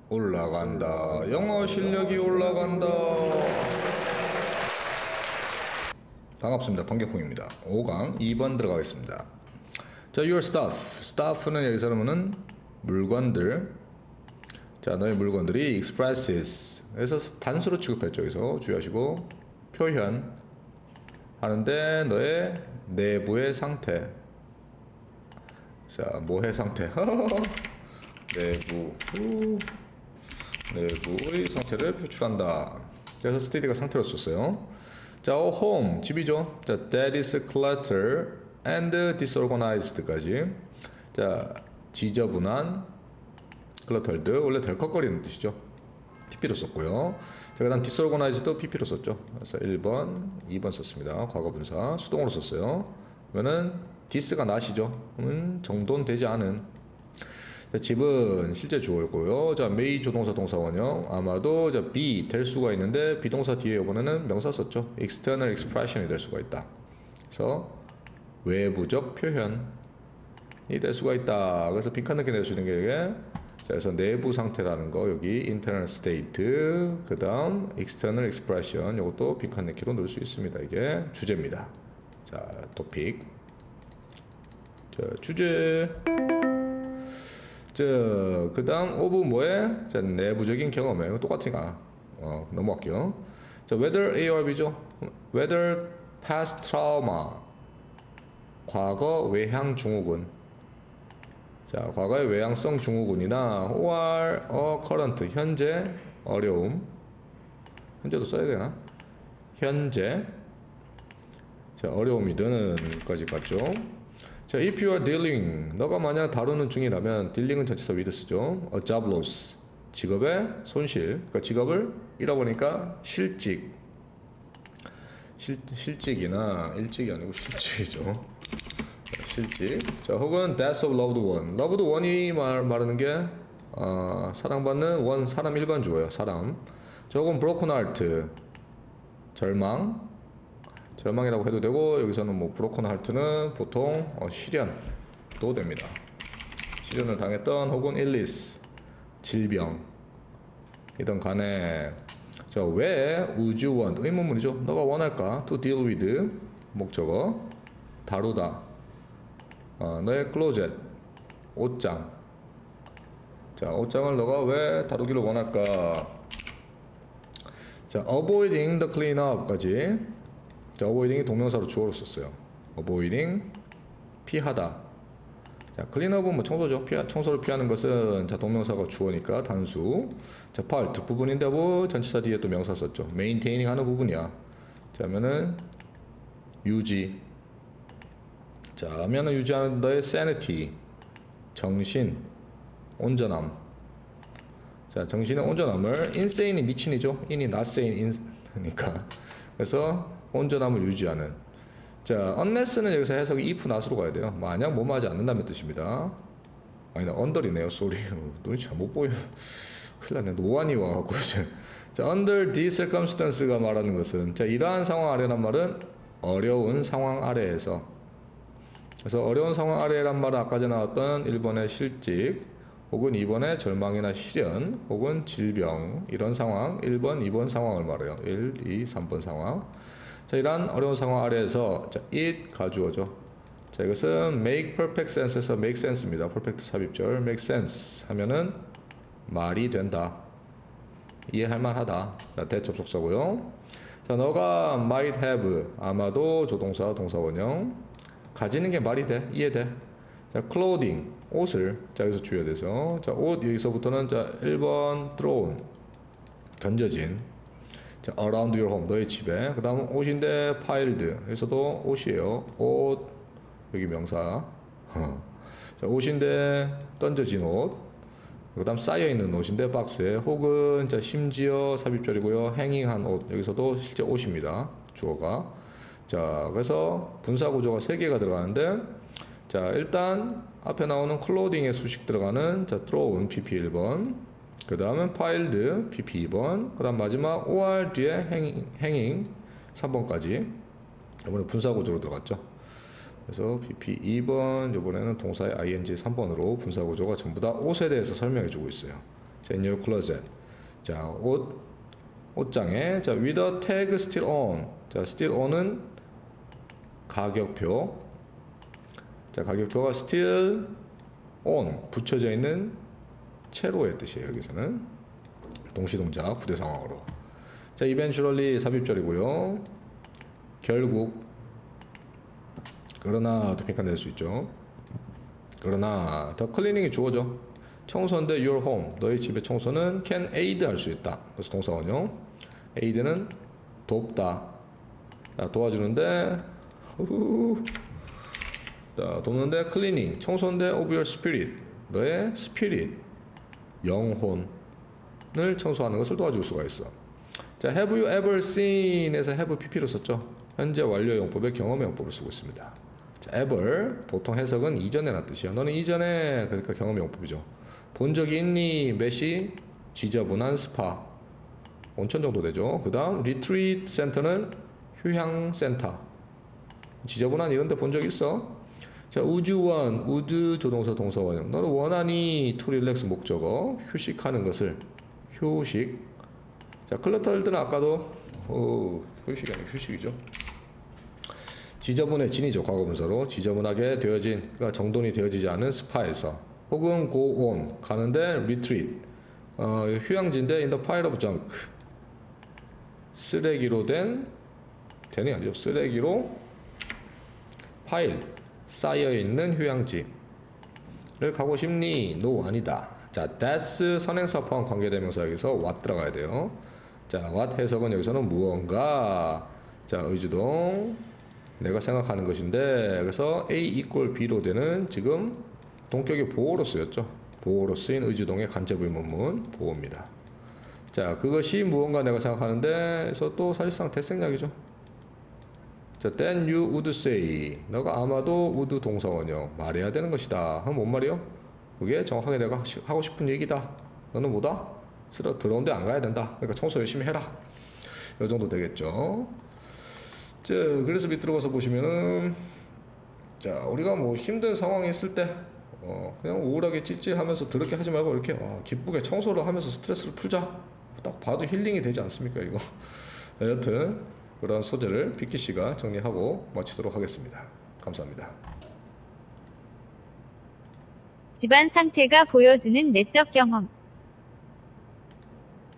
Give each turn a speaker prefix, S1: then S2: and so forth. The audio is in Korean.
S1: 올라간다. 영어 실력이 올라간다. 반갑습니다. 방개콩입니다. 5강 2번 들어가겠습니다. 자, your stuff. stuff는 여기서는 물건들. 자, 너의 물건들이 expresses. 그래서 단수로 취급했죠. 여기서 주의하시고 표현 하는데 너의 내부의 상태. 자, 뭐의 상태? 내부의 상태를 표출한다. 그래서 steady가 상태로 썼어요. 자, home 집이죠. 자, that is clutter and disorganized까지. 자, 지저분한, cluttered 원래 덜컥거리는 뜻이죠. pp로 썼고요. 자, 그다음 disorganized도 pp로 썼죠. 그래서 1번, 2번 썼습니다. 과거분사 수동으로 썼어요. 그러면은 this가 not이죠. 정돈되지 않은. 자, 집은 실제 주어였고요. 자, may 조동사 동사원형 아마도 자, be 될 수가 있는데 비동사 뒤에 이번에는 명사 썼죠. external expression이 될 수가 있다. 그래서 외부적 표현이 될 수가 있다. 그래서 빈칸 넣기 낼 수 있는 게 자, 그래서 내부 상태라는 거 여기 internal state 그 다음 external expression 이것도 빈칸 넣기로 넣을 수 있습니다. 이게 주제입니다. 자, 토픽. 자, 주제. 자, 그 다음 오브 뭐에? 자, 내부적인 경험에 똑같으니까 넘어갈게요. 자, whether A or B죠. whether past trauma 과거 외향 증후군. 자, 과거의 외향성 증후군이나 or current 현재 어려움. 현재도 써야 되나? 현재 자, 어려움이 드는 까지 갔죠. 자, if you are dealing, 너가 만약 다루는 중이라면 dealing은 전치사 with 쓰죠. a job loss, 직업의 손실. 그러니까 직업을 잃어버리니까 실직. 실직이나 일직이 아니고 실직이죠. 실직. 자, 혹은 death of loved one. loved one이 말하는 게 사랑받는 원 사람 일반 주어예요. 사람. 자, 혹은 broken heart, 절망이라고 해도 되고 여기서는 뭐 브로큰 하트는 보통 시련도 됩니다. 시련을 당했던 혹은 illness 질병이든 간에 자, 왜 would you want 의문문이죠. 너가 원할까 to deal with 목적어 다루다 너의 closet 옷장. 자, 옷장을 너가 왜 다루기를 원할까. 자, avoiding the cleanup까지. 자, avoiding이 동명사로 주어로 썼어요. avoiding 피하다. 자, cleanup은 뭐 청소죠. 청소를 피하는 것은 자, 동명사가 주어니까 단수. 자, part 부분인데 뭐 전치사 뒤에 또 명사 썼죠. maintaining 하는 부분이야. 자, 하면은 유지. 자, 하면은 유지하는 너의 sanity 정신 온전함. 자, 정신의 온전함을 insane이 미친이죠. in이 not sane이니까. 그래서 온전함을 유지하는. 자, unless는 여기서 해석이 if not으로 가야 돼요. 만약 뭐뭐하지 않는다는 뜻입니다. 아니다, under이네요. 쏘리. 눈이 잘 못 보여. 큰일 났네. 노안이 와갖고 이제. 자, under these circumstance가 말하는 것은 자, 이러한 상황 아래란 말은 어려운 상황 아래에서. 그래서 어려운 상황 아래란 말은 아까 전에 나왔던 1번의 실직 혹은 2번의 절망이나 시련 혹은 질병 이런 상황 1번, 2번 상황을 말해요. 1, 2, 3번 상황. 자, 이러한 어려운 상황 아래에서 자, it 가주어죠. 자, 이것은 make perfect sense에서 make sense입니다. perfect 삽입절 make sense 하면은 말이 된다. 이해할 만하다. 자, 대접속사고요. 자, 너가 might have 아마도 조동사 동사원형 가지는 게 말이 돼. 이해돼. 자, clothing 옷을 자, 여기서 주의돼서 자, 옷 여기서부터는 자, 1번 thrown 던져진. 자, around your home 너의 집에. 그 다음 옷인데 piled 여기서도 옷이에요. 옷 여기 명사. 자, 옷인데 던져진 옷. 그 다음 쌓여있는 옷인데 박스에 혹은 자, 심지어 삽입절이고요. 행잉한 옷 여기서도 실제 옷입니다. 주어가. 자, 그래서 분사구조가 3개가 들어가는데 자, 일단 앞에 나오는 clothing의 수식 들어가는 자, thrown pp 1번 그 다음은 piled pp 2번 그 다음 마지막 or 뒤에 hanging 3번까지 이번에 분사구조로 들어갔죠. 그래서 pp 2번 이번에는 동사의 ing 3번으로 분사구조가 전부 다 옷에 대해서 설명해 주고 있어요. 자, in your closet. 자, 옷장에 자, with a tag still on. 자, still on은 가격표. 자, 가격표가 still on 붙여져 있는 채로의 뜻이에요. 여기서는 동시동작 부대 상황으로. 자, eventually 삽입절이고요. 결국 그러나도 빈칸 낼 수 있죠. 그러나 더 클리닝이 주어져. 청소인데 your home 너희 집의 청소는 can aid 할 수 있다. 그래서 동사 원형 aid는 돕다. 자, 도와주는데 자, 돕는데 cleaning 청소인데 of your spirit 너의 spirit 영혼을 청소하는 것을 도와줄 수가 있어. 자, have you ever seen에서 have pp로 썼죠. 현재 완료 용법의 경험의 용법을 쓰고 있습니다. 자, ever 보통 해석은 이전에란 뜻이야. 너는 이전에 그러니까 경험의 용법이죠. 본 적이 있니? 몇이 지저분한 스파 온천 정도 되죠. 그 다음 retreat center는 휴양센터 지저분한 이런 데 본 적 있어? 자, would you want would 조동사 동사 원형 너는 원하니 to relax 목적어 휴식하는 것을 휴식. 자, 클러터들은 아까도 휴식이 아니고 휴식이죠. 지저분해진이죠. 과거분사로 지저분하게 되어진 그러니까 정돈이 되어지지 않은 스파에서 혹은 go on 가는데 retreat 휴양지인데 in the pile of junk 쓰레기로 된 되는 아니죠. 쓰레기로 파일 쌓여 있는 휴양지를 가고 싶니? No 아니다. 자, that's 선행사 포함 관계대명사 여기서 what 들어가야 돼요. 자, what 해석은 여기서는 무언가. 자, 의주동 내가 생각하는 것인데 그래서 A equal B로 되는 지금 동격이 보호로 쓰였죠. 보호로 쓰인 의주동의 간접 의문문 보호입니다. 자, 그것이 무언가 내가 생각하는데 그래서 또 사실상 대생략이죠. 자, then you would say 너가 아마도 would 동사원형 말해야 되는 것이다. 그럼 뭔 말이요? 그게 정확하게 내가 하고 싶은 얘기다. 너는 뭐다? 더러운데 안 가야 된다. 그러니까 청소 열심히 해라. 이 정도 되겠죠. 자, 그래서 밑으로 가서 보시면은 자, 우리가 뭐 힘든 상황이 있을 때 그냥 우울하게 찔찔하면서 더럽게 하지 말고 이렇게 기쁘게 청소를 하면서 스트레스를 풀자. 딱 봐도 힐링이 되지 않습니까 이거. 여튼 그런 소재를 비키 씨가 정리하고 마치도록 하겠습니다. 감사합니다.
S2: 집안 상태가 보여주는 내적 경험.